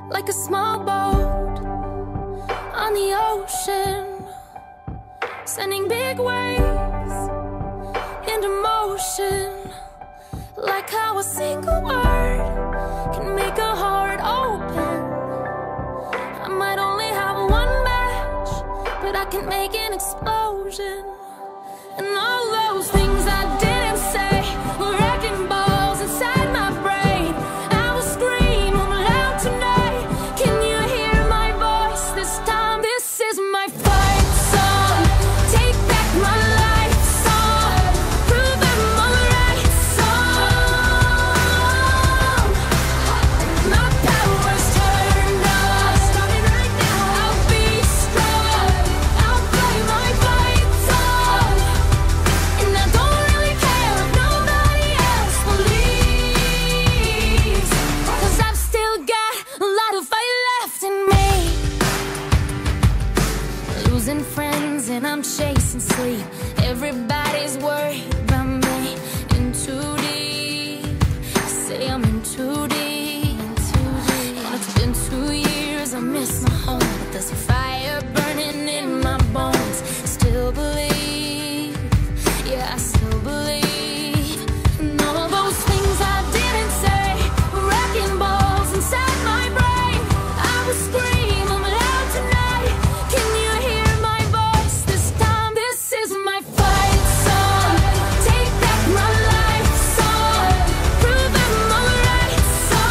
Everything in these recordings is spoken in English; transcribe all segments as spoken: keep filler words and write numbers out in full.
like a small boat on the ocean, sending big waves into motion, like how a single word can make a heart open. I might only have one match, but I can make an explosion. And all those things I didn't say were wrecking balls inside my brain. I will scream loud tonight. Can you hear my voice this time? This is my fight song. Take back my life song. Prove I'm alright song. My power's turned on. Starting right now. I'll be strong. I'll play my fight song. And I don't really care if nobody else believes, 'cause I've still got a lot of fight left in me. Losing friends and I'm chasing sleep. Everybody's worried about me. In too deep. Say I'm in too deep. And it's been two years, I miss my home, but there's a fire burning in my bones. Still believe, yeah, I still believe. And all those things I didn't say were wrecking balls inside my brain. I will scream I'm loud tonight. Can you hear my voice this time? This is my fight song. Take back my life song. Prove I'm alright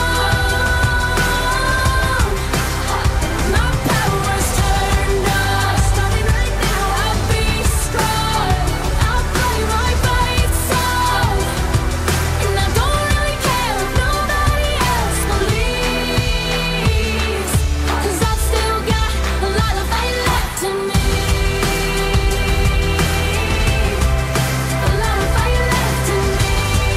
song. My power's turned on. Starting right now. I'll be strong. I'll play my fight song. And I don't really care if nobody else believes, 'cause I've still got a lot of fight left in me. A lot of fight left in me.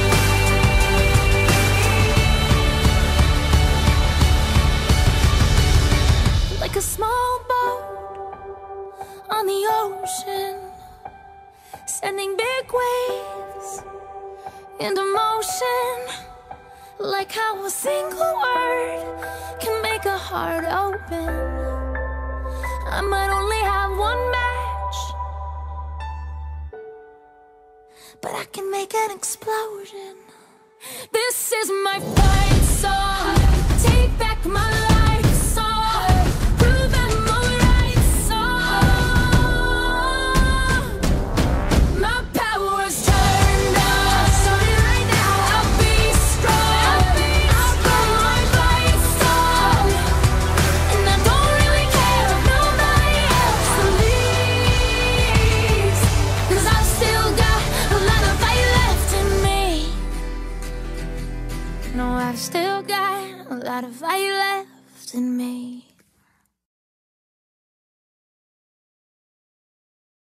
Like a small boat on the ocean, sending big waves into motion, like how a single word can make a heart open. I might only have one match, but I can make an explosion. This is my fight song. Take back my life song. Prove I'm alright song. My power's turned on. Starting right now. I'll be strong. I'll play my fight song. And I don't really care if nobody else believes, 'cause I've still got a lot of fight left in me. No, I've still got a lot of fight left in me.